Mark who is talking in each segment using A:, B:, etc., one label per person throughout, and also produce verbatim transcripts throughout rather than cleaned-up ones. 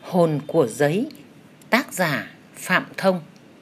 A: Hồn của giấy, tác giả Phạm Thông.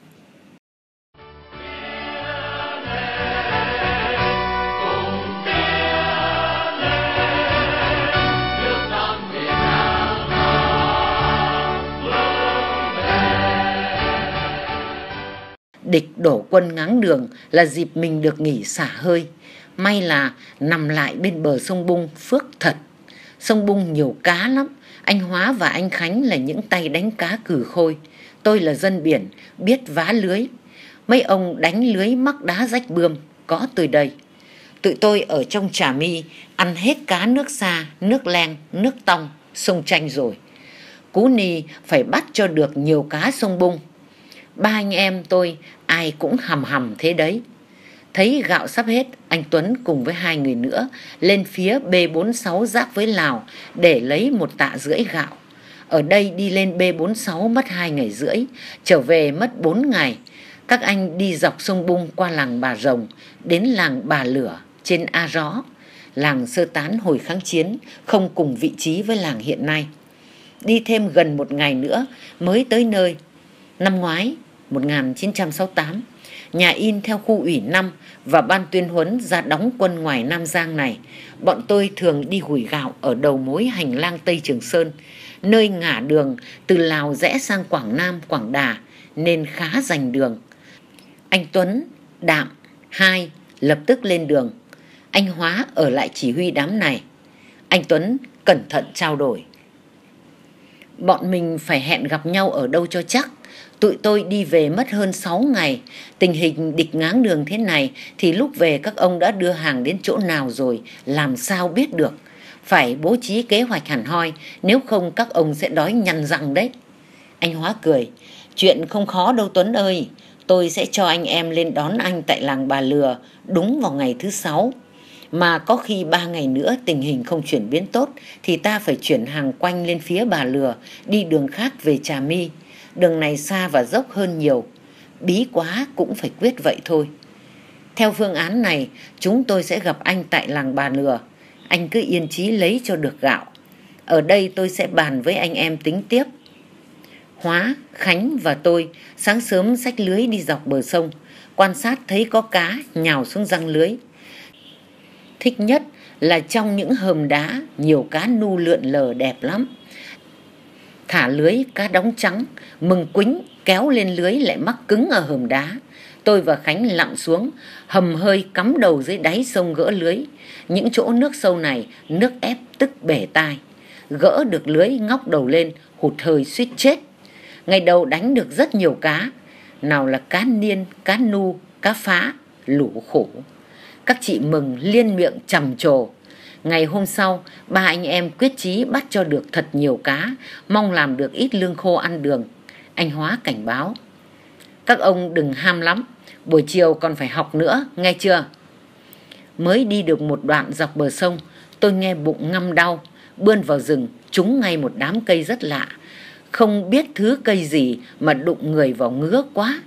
A: Địch đổ quân ngáng đường là dịp mình được nghỉ xả hơi. May là nằm lại bên bờ sông Bung phước thật. Sông Bung nhiều cá lắm. Anh Hóa và anh Khánh là những tay đánh cá cừ khôi. Tôi là dân biển, biết vá lưới. Mấy ông đánh lưới mắc đá rách bươm, có tôi đây. Tụi tôi ở trong Trà My ăn hết cá nước xa, nước len, nước tong, sông Tranh rồi. Cú Ni phải bắt cho được nhiều cá sông Bung. Ba anh em tôi ai cũng hầm hầm thế đấy. Thấy gạo sắp hết, anh Tuấn cùng với hai người nữa lên phía B bốn mươi sáu giáp với Lào để lấy một tạ rưỡi gạo. Ở đây đi lên B bốn mươi sáu mất hai ngày rưỡi, trở về mất bốn ngày. Các anh đi dọc sông Bung qua làng Bà Rồng đến làng Bà Lửa trên A Rõ. Làng sơ tán hồi kháng chiến, không cùng vị trí với làng hiện nay. Đi thêm gần một ngày nữa mới tới nơi. Năm ngoái một nghìn chín trăm sáu mươi tám, nhà in theo khu ủy năm và ban tuyên huấn ra đóng quân ngoài Nam Giang này, bọn tôi thường đi gùi gạo ở đầu mối hành lang Tây Trường Sơn, nơi ngả đường từ Lào rẽ sang Quảng Nam, Quảng Đà nên khá rành đường. Anh Tuấn, Đạm, Hai lập tức lên đường. Anh Hóa ở lại chỉ huy đám này. Anh Tuấn cẩn thận trao đổi. Bọn mình phải hẹn gặp nhau ở đâu cho chắc. Tụi tôi đi về mất hơn sáu ngày. Tình hình địch ngáng đường thế này thì lúc về các ông đã đưa hàng đến chỗ nào rồi, làm sao biết được. Phải bố trí kế hoạch hẳn hoi, nếu không các ông sẽ đói nhăn răng đấy. Anh Hóa cười. Chuyện không khó đâu Tuấn ơi. Tôi sẽ cho anh em lên đón anh tại làng Bà Lừa đúng vào ngày thứ sáu. Mà có khi ba ngày nữa tình hình không chuyển biến tốt thì ta phải chuyển hàng quanh lên phía Bà Lừa, đi đường khác về Trà My. Đường này xa và dốc hơn nhiều. Bí quá cũng phải quyết vậy thôi. Theo phương án này, chúng tôi sẽ gặp anh tại làng Bà Lừa. Anh cứ yên chí lấy cho được gạo. Ở đây tôi sẽ bàn với anh em tính tiếp. Hóa, Khánh và tôi sáng sớm xách lưới đi dọc bờ sông. Quan sát thấy có cá nhào xuống răng lưới. Thích nhất là trong những hầm đá nhiều cá nu lượn lờ đẹp lắm. Thả lưới cá đóng trắng, mừng quính kéo lên lưới lại mắc cứng ở hầm đá. Tôi và Khánh lặn xuống, hầm hơi cắm đầu dưới đáy sông gỡ lưới. Những chỗ nước sâu này nước ép tức bể tai. Gỡ được lưới ngóc đầu lên, hụt hơi suýt chết. Ngày đầu đánh được rất nhiều cá. Nào là cá niên, cá nu, cá phá, lũ khổ. Các chị mừng liên miệng trầm trồ. Ngày hôm sau, ba anh em quyết chí bắt cho được thật nhiều cá, mong làm được ít lương khô ăn đường. Anh Hóa cảnh báo. Các ông đừng ham lắm, buổi chiều còn phải học nữa, nghe chưa? Mới đi được một đoạn dọc bờ sông, tôi nghe bụng ngâm đau, bươn vào rừng, trúng ngay một đám cây rất lạ. Không biết thứ cây gì mà đụng người vào ngứa quá.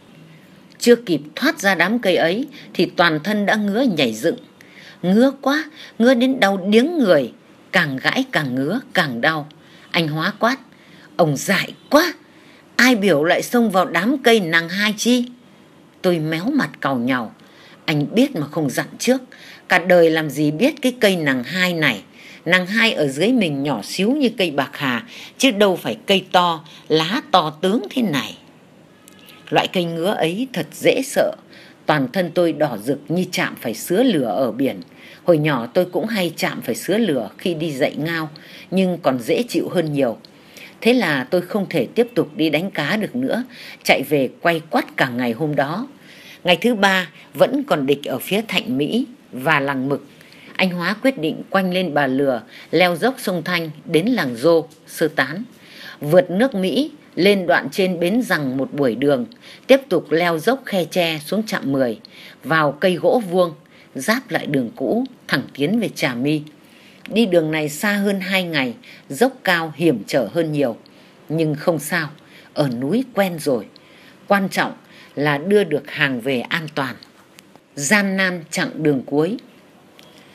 A: Chưa kịp thoát ra đám cây ấy thì toàn thân đã ngứa nhảy dựng. Ngứa quá, ngứa đến đau điếng người. Càng gãi càng ngứa, càng đau. Anh Hóa quát. Ông dại quá, ai biểu lại xông vào đám cây nàng Hai chi? Tôi méo mặt càu nhàu. Anh biết mà không dặn trước. Cả đời làm gì biết cái cây nàng Hai này. Nàng Hai ở dưới mình nhỏ xíu như cây bạc hà, chứ đâu phải cây to, lá to tướng thế này. Loại cây ngứa ấy thật dễ sợ. Toàn thân tôi đỏ rực như chạm phải sứa lửa ở biển. Hồi nhỏ tôi cũng hay chạm phải sứa lửa khi đi dạy ngao, nhưng còn dễ chịu hơn nhiều. Thế là tôi không thể tiếp tục đi đánh cá được nữa, chạy về quay quắt cả ngày hôm đó. Ngày thứ ba vẫn còn địch ở phía Thạnh Mỹ và làng Mực. Anh Hóa quyết định quanh lên Bà Lừa, leo dốc sông Thanh đến làng Dô, sơ tán. Vượt nước Mỹ, lên đoạn trên bến Rằng một buổi đường, tiếp tục leo dốc Khe Tre xuống trạm mười, vào cây gỗ vuông, giáp lại đường cũ, thẳng tiến về Trà My. Đi đường này xa hơn hai ngày, dốc cao hiểm trở hơn nhiều. Nhưng không sao, ở núi quen rồi. Quan trọng là đưa được hàng về an toàn. Gian nan chặng đường cuối.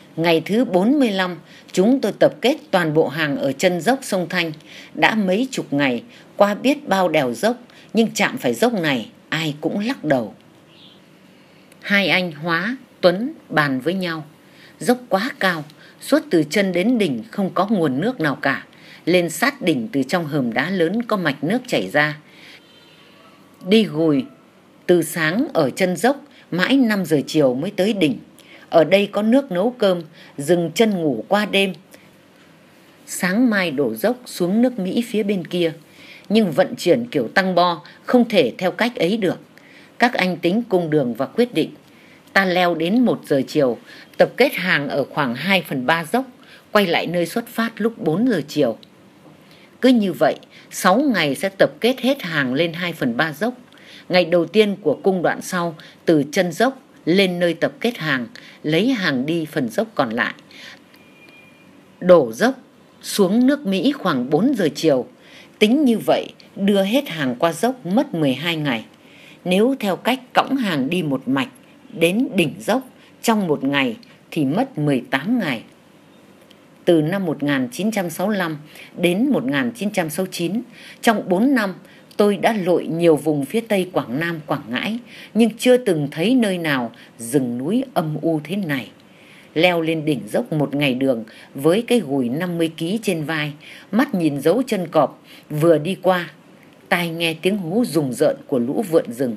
A: Ngày thứ bốn mươi lăm, chúng tôi tập kết toàn bộ hàng ở chân dốc sông Thanh. Đã mấy chục ngày, qua biết bao đèo dốc, nhưng chạm phải dốc này, ai cũng lắc đầu. Hai anh Hóa, Tuấn bàn với nhau. Dốc quá cao, suốt từ chân đến đỉnh không có nguồn nước nào cả. Lên sát đỉnh từ trong hầm đá lớn có mạch nước chảy ra. Đi gùi từ sáng ở chân dốc, mãi năm giờ chiều mới tới đỉnh. Ở đây có nước nấu cơm, dừng chân ngủ qua đêm. Sáng mai đổ dốc xuống nước Mỹ phía bên kia. Nhưng vận chuyển kiểu tăng bo không thể theo cách ấy được. Các anh tính cung đường và quyết định. Ta leo đến một giờ chiều, tập kết hàng ở khoảng hai phần ba dốc, quay lại nơi xuất phát lúc bốn giờ chiều. Cứ như vậy, sáu ngày sẽ tập kết hết hàng lên hai phần ba dốc. Ngày đầu tiên của cung đoạn sau, từ chân dốc lên nơi tập kết hàng, lấy hàng đi phần dốc còn lại. Đổ dốc xuống nước Mỹ khoảng bốn giờ chiều. Tính như vậy, đưa hết hàng qua dốc mất mười hai ngày. Nếu theo cách cõng hàng đi một mạch đến đỉnh dốc trong một ngày thì mất mười tám ngày. Từ năm một nghìn chín trăm sáu mươi lăm đến một nghìn chín trăm sáu mươi chín, trong bốn năm, tôi đã lội nhiều vùng phía tây Quảng Nam, Quảng Ngãi, nhưng chưa từng thấy nơi nào rừng núi âm u thế này. Leo lên đỉnh dốc một ngày đường với cái gùi năm mươi ki lô gam trên vai, mắt nhìn dấu chân cọp vừa đi qua, tai nghe tiếng hú rùng rợn của lũ vượn rừng,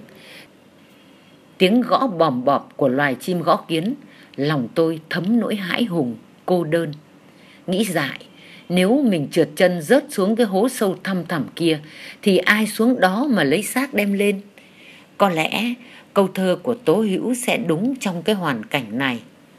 A: tiếng gõ bòm bọp của loài chim gõ kiến, lòng tôi thấm nỗi hãi hùng, cô đơn. Nghĩ dại, nếu mình trượt chân rớt xuống cái hố sâu thăm thẳm kia thì ai xuống đó mà lấy xác đem lên? Có lẽ câu thơ của Tố Hữu sẽ đúng trong cái hoàn cảnh này.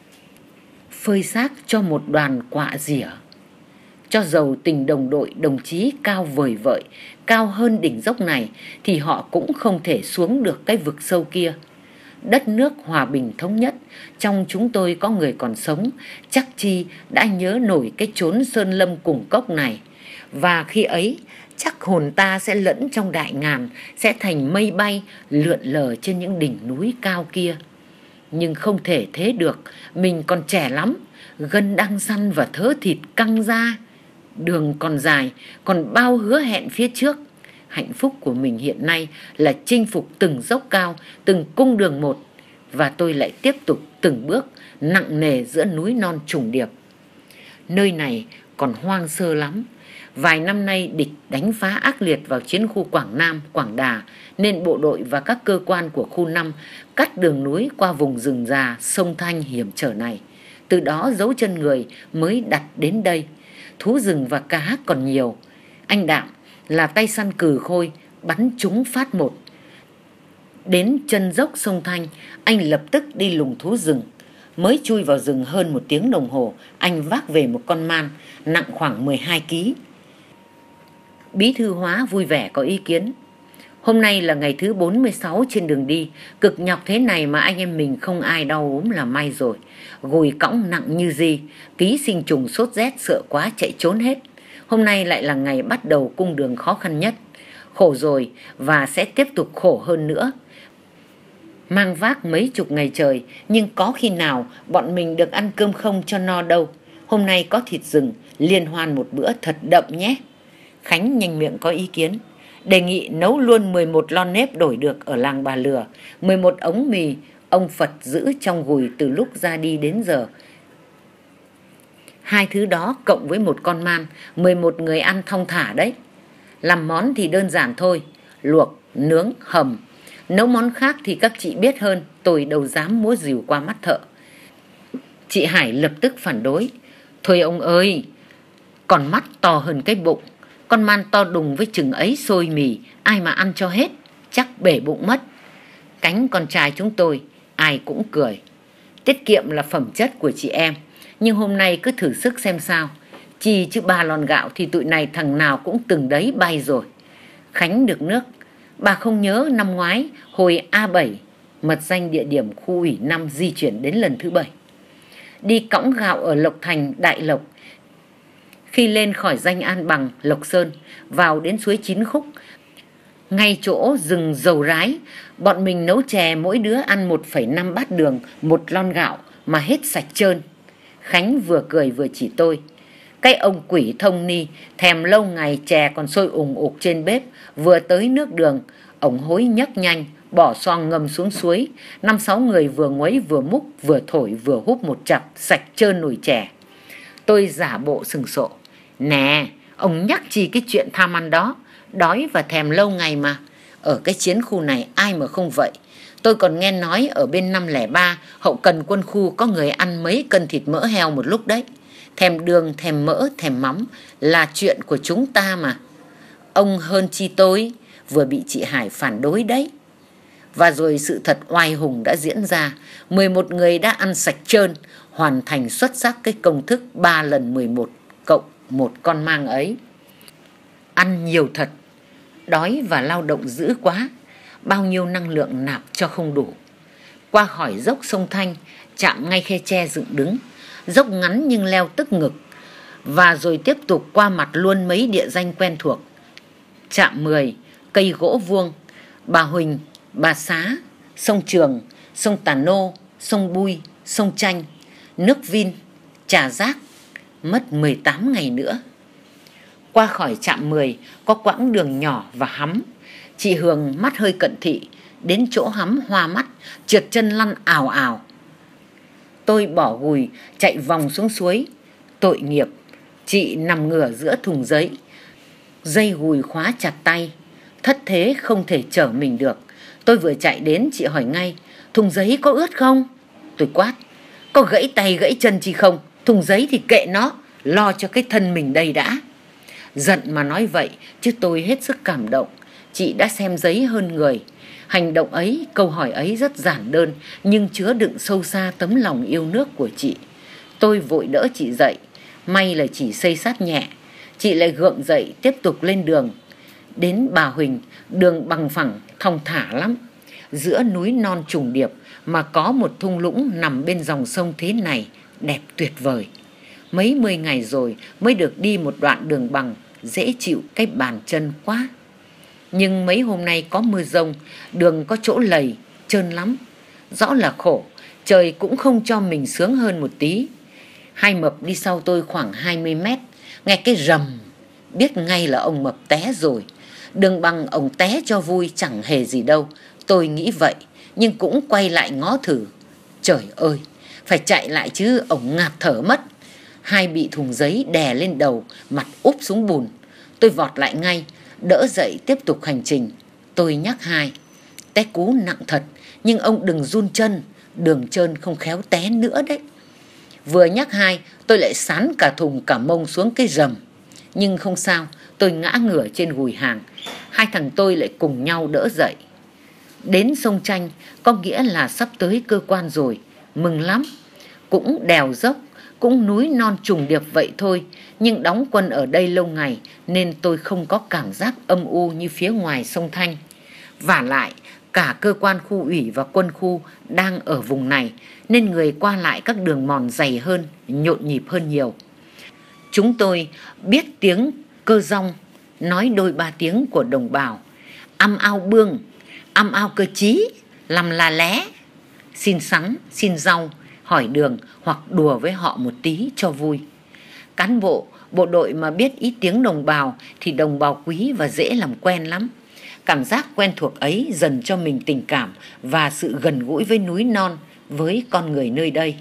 A: Phơi xác cho một đoàn quạ rỉa. Cho dầu tình đồng đội đồng chí cao vời vợi, cao hơn đỉnh dốc này, thì họ cũng không thể xuống được cái vực sâu kia. Đất nước hòa bình thống nhất, trong chúng tôi có người còn sống, chắc chi đã nhớ nổi cái chốn sơn lâm cùng cốc này. Và khi ấy, chắc hồn ta sẽ lẫn trong đại ngàn, sẽ thành mây bay lượn lờ trên những đỉnh núi cao kia. Nhưng không thể thế được, mình còn trẻ lắm, gân đang săn và thớ thịt căng ra. Đường còn dài, còn bao hứa hẹn phía trước. Hạnh phúc của mình hiện nay là chinh phục từng dốc cao, từng cung đường một. Và tôi lại tiếp tục từng bước nặng nề giữa núi non trùng điệp. Nơi này còn hoang sơ lắm. Vài năm nay địch đánh phá ác liệt vào chiến khu Quảng Nam, Quảng Đà, nên bộ đội và các cơ quan của khu năm cắt đường núi qua vùng rừng già, sông Thanh hiểm trở này. Từ đó dấu chân người mới đặt đến đây. Thú rừng và cá còn nhiều. Anh Đạm là tay săn cừ khôi, bắn trúng phát một. Đến chân dốc sông Thanh, anh lập tức đi lùng thú rừng. Mới chui vào rừng hơn một tiếng đồng hồ, anh vác về một con man nặng khoảng mười hai ki lô gam. Bí thư Hóa vui vẻ có ý kiến. Hôm nay là ngày thứ bốn mươi sáu trên đường đi, cực nhọc thế này mà anh em mình không ai đau ốm là may rồi. Gùi cõng nặng như gì, ký sinh trùng sốt rét sợ quá chạy trốn hết. Hôm nay lại là ngày bắt đầu cung đường khó khăn nhất. Khổ rồi và sẽ tiếp tục khổ hơn nữa. Mang vác mấy chục ngày trời, nhưng có khi nào bọn mình được ăn cơm không cho no đâu. Hôm nay có thịt rừng, liên hoan một bữa thật đậm nhé. Khánh nhanh miệng có ý kiến. Đề nghị nấu luôn mười một lon nếp đổi được ở làng Bà Lừa, mười một ống mì ông Phật giữ trong gùi từ lúc ra đi đến giờ. Hai thứ đó cộng với một con man, mười một người ăn thong thả đấy. Làm món thì đơn giản thôi, luộc, nướng, hầm. Nấu món khác thì các chị biết hơn, tôi đâu dám múa rìu qua mắt thợ. Chị Hải lập tức phản đối. Thôi ông ơi, con mắt to hơn cái bụng. Con man to đùng với chừng ấy xôi mì, ai mà ăn cho hết, chắc bể bụng mất. Cánh con trai chúng tôi, ai cũng cười. Tiết kiệm là phẩm chất của chị em, nhưng hôm nay cứ thử sức xem sao. Chi chứ ba lon gạo thì tụi này thằng nào cũng từng đấy bay rồi. Khánh được nước. Bà không nhớ năm ngoái hồi A bảy, mật danh địa điểm khu ủy năm di chuyển đến lần thứ bảy. Đi cõng gạo ở Lộc Thành, Đại Lộc. Khi lên khỏi danh An Bằng, Lộc Sơn, vào đến suối Chín Khúc, ngay chỗ rừng dầu rái, bọn mình nấu chè mỗi đứa ăn một phẩy năm bát đường, một lon gạo mà hết sạch trơn. Khánh vừa cười vừa chỉ tôi. Cái ông quỷ thông ni thèm lâu ngày chè còn sôi ùng ục trên bếp, vừa tới nước đường, ổng hối nhấc nhanh, bỏ xoong ngâm xuống suối. Năm sáu người vừa nguấy vừa múc, vừa thổi vừa húp một chặp, sạch trơn nồi chè. Tôi giả bộ sừng sộ. Nè, ông nhắc chi cái chuyện tham ăn đó, đói và thèm lâu ngày mà. Ở cái chiến khu này ai mà không vậy. Tôi còn nghe nói ở bên năm không ba, hậu cần quân khu có người ăn mấy cân thịt mỡ heo một lúc đấy. Thèm đường, thèm mỡ, thèm mắm là chuyện của chúng ta mà. Ông hơn chi tôi, vừa bị chị Hải phản đối đấy. Và rồi sự thật oai hùng đã diễn ra. mười một người đã ăn sạch trơn, hoàn thành xuất sắc cái công thức ba lần mười một cộng một con mang ấy. Ăn nhiều thật, đói và lao động dữ quá, bao nhiêu năng lượng nạp cho không đủ. Qua khỏi dốc sông Thanh, chạm ngay Khe Tre dựng đứng. Dốc ngắn nhưng leo tức ngực. Và rồi tiếp tục qua mặt luôn mấy địa danh quen thuộc. Trạm mười, cây gỗ vuông, Bà Huỳnh, Bà Xá, sông Trường, sông Tà Nô, sông Bui, sông Chanh, nước Vin, Trà Giác. Mất mười tám ngày nữa. Qua khỏi trạm mười có quãng đường nhỏ và hắm. Chị Hường mắt hơi cận thị, đến chỗ hắm hoa mắt, trượt chân lăn ào ào. Tôi bỏ gùi chạy vòng xuống suối. Tội nghiệp, chị nằm ngửa giữa thùng giấy, dây gùi khóa chặt tay, thất thế không thể chở mình được. Tôi vừa chạy đến, chị hỏi ngay: thùng giấy có ướt không? Tôi quát: có gãy tay gãy chân chi không? Thùng giấy thì kệ nó, lo cho cái thân mình đây đã. Giận mà nói vậy, chứ tôi hết sức cảm động. Chị đã xem giấy hơn người. Hành động ấy, câu hỏi ấy rất giản đơn, nhưng chứa đựng sâu xa tấm lòng yêu nước của chị. Tôi vội đỡ chị dậy. May là chỉ xây sát nhẹ. Chị lại gượng dậy tiếp tục lên đường. Đến Bà Huỳnh, đường bằng phẳng, thong thả lắm. Giữa núi non trùng điệp mà có một thung lũng nằm bên dòng sông thế này, đẹp tuyệt vời. Mấy mươi ngày rồi mới được đi một đoạn đường bằng, dễ chịu cái bàn chân quá. Nhưng mấy hôm nay có mưa rông, đường có chỗ lầy, trơn lắm. Rõ là khổ, trời cũng không cho mình sướng hơn một tí. Hai mập đi sau tôi khoảng hai mươi mét, nghe cái rầm, biết ngay là ông mập té rồi. Đường bằng ông té cho vui chẳng hề gì đâu, tôi nghĩ vậy, nhưng cũng quay lại ngó thử. Trời ơi, phải chạy lại chứ, ông ngạt thở mất. Hai bị thùng giấy đè lên đầu, mặt úp xuống bùn. Tôi vọt lại ngay, đỡ dậy tiếp tục hành trình. Tôi nhắc Hai: té cú nặng thật, nhưng ông đừng run chân, đường trơn không khéo té nữa đấy. Vừa nhắc Hai, tôi lại sán cả thùng cả mông xuống cái rầm. Nhưng không sao, tôi ngã ngửa trên gùi hàng. Hai thằng tôi lại cùng nhau đỡ dậy. Đến sông Chanh, có nghĩa là sắp tới cơ quan rồi. Mừng lắm. Cũng đèo dốc, cũng núi non trùng điệp vậy thôi. Nhưng đóng quân ở đây lâu ngày nên tôi không có cảm giác âm u như phía ngoài sông Thanh. Vả lại, cả cơ quan khu ủy và quân khu đang ở vùng này, nên người qua lại các đường mòn dày hơn, nhộn nhịp hơn nhiều. Chúng tôi biết tiếng cơ rong, nói đôi ba tiếng của đồng bào: âm ao bương, âm ao cơ chí, làm là lé. Xin sắn, xin rau, hỏi đường hoặc đùa với họ một tí cho vui. Cán bộ, bộ đội mà biết ít tiếng đồng bào thì đồng bào quý và dễ làm quen lắm. Cảm giác quen thuộc ấy dần cho mình tình cảm và sự gần gũi với núi non, với con người nơi đây.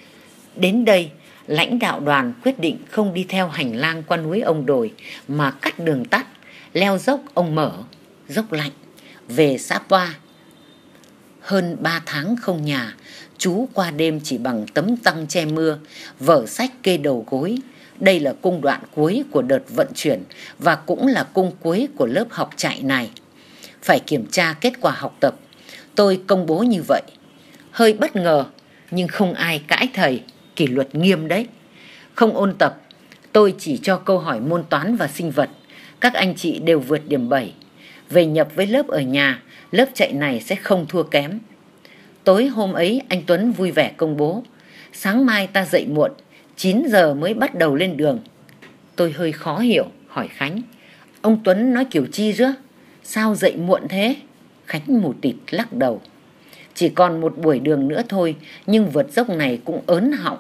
A: Đến đây, lãnh đạo đoàn quyết định không đi theo hành lang qua núi Ông Đồi mà cắt đường tắt, leo dốc Ông Mở, dốc Lạnh, về xã Poa. Hơn ba tháng không nhà, chú qua đêm chỉ bằng tấm tăng che mưa, vở sách kê đầu gối. Đây là cung đoạn cuối của đợt vận chuyển và cũng là cung cuối của lớp học chạy này. Phải kiểm tra kết quả học tập. Tôi công bố như vậy. Hơi bất ngờ, nhưng không ai cãi thầy, kỷ luật nghiêm đấy. Không ôn tập, tôi chỉ cho câu hỏi môn toán và sinh vật. Các anh chị đều vượt điểm bảy. Về nhập với lớp ở nhà, lớp chạy này sẽ không thua kém. Tối hôm ấy anh Tuấn vui vẻ công bố: sáng mai ta dậy muộn, chín giờ mới bắt đầu lên đường. Tôi hơi khó hiểu, hỏi Khánh: ông Tuấn nói kiểu chi chứ? Sao dậy muộn thế? Khánh mù tịt lắc đầu: chỉ còn một buổi đường nữa thôi, nhưng vượt dốc này cũng ớn họng.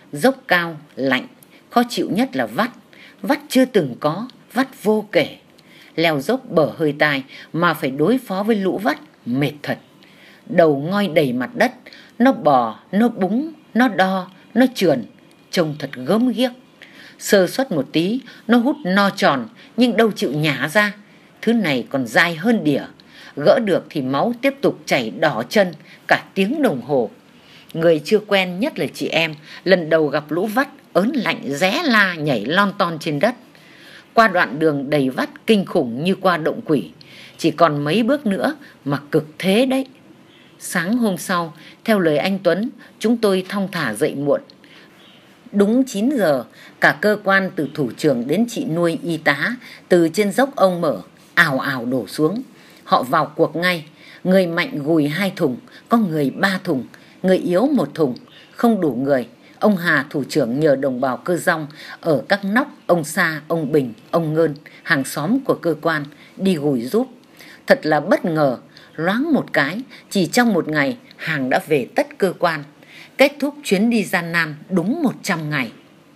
A: Dốc cao, lạnh, khó chịu nhất là vắt. Vắt chưa từng có, vắt vô kể. Leo dốc bở hơi tai mà phải đối phó với lũ vắt, mệt thật. Đầu ngoi đầy mặt đất, nó bò, nó búng, nó đo, nó trườn, trông thật gớm ghiếc. Sơ suất một tí, nó hút no tròn nhưng đâu chịu nhả ra. Thứ này còn dai hơn đỉa. Gỡ được thì máu tiếp tục chảy đỏ chân cả tiếng đồng hồ. Người chưa quen, nhất là chị em, lần đầu gặp lũ vắt ớn lạnh ré la nhảy lon ton trên đất. Qua đoạn đường đầy vắt kinh khủng như qua động quỷ. Chỉ còn mấy bước nữa mà cực thế đấy. Sáng hôm sau, theo lời anh Tuấn, chúng tôi thong thả dậy muộn. Đúng chín giờ, cả cơ quan từ thủ trưởng đến chị nuôi y tá từ trên dốc ông Mở ào ào đổ xuống. Họ vào cuộc ngay. Người mạnh gùi hai thùng, có người ba thùng, người yếu một thùng. Không đủ người, ông Hà thủ trưởng nhờ đồng bào cơ dong ở các nóc, ông Sa, ông Bình, ông Ngơn, hàng xóm của cơ quan đi gùi giúp. Thật là bất ngờ, loáng một cái, chỉ trong một ngày hàng đã về tất cơ quan. Kết thúc chuyến đi gian nan đúng một trăm ngày.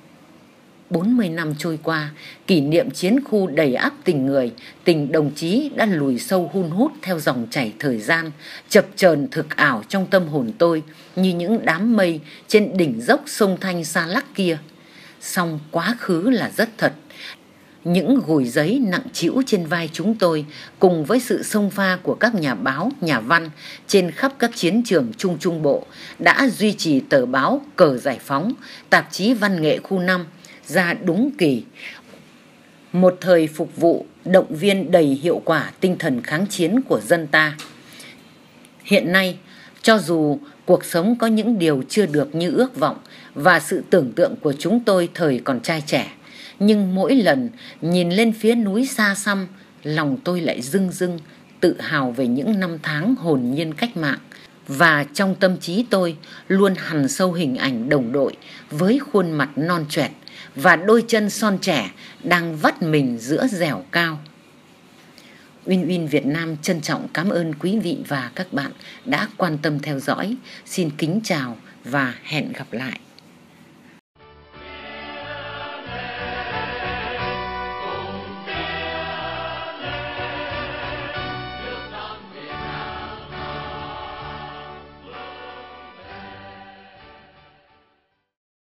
A: bốn mươi năm trôi qua, kỷ niệm chiến khu đầy ắp tình người, tình đồng chí đã lùi sâu hun hút theo dòng chảy thời gian, chập chờn thực ảo trong tâm hồn tôi như những đám mây trên đỉnh dốc sông Thanh xa lắc kia. Song quá khứ là rất thật. Những gùi giấy nặng trĩu trên vai chúng tôi cùng với sự xông pha của các nhà báo, nhà văn trên khắp các chiến trường Trung Trung Bộ đã duy trì tờ báo Cờ Giải Phóng, tạp chí văn nghệ khu năm ra đúng kỳ. Một thời phục vụ, động viên đầy hiệu quả tinh thần kháng chiến của dân ta. Hiện nay, cho dù cuộc sống có những điều chưa được như ước vọng và sự tưởng tượng của chúng tôi thời còn trai trẻ, nhưng mỗi lần nhìn lên phía núi xa xăm, lòng tôi lại rưng rưng, tự hào về những năm tháng hồn nhiên cách mạng. Và trong tâm trí tôi luôn hằn sâu hình ảnh đồng đội với khuôn mặt non choẹt và đôi chân son trẻ đang vắt mình giữa dẻo cao. Win Win Việt Nam trân trọng cảm ơn quý vị và các bạn đã quan tâm theo dõi. Xin kính chào và hẹn gặp lại.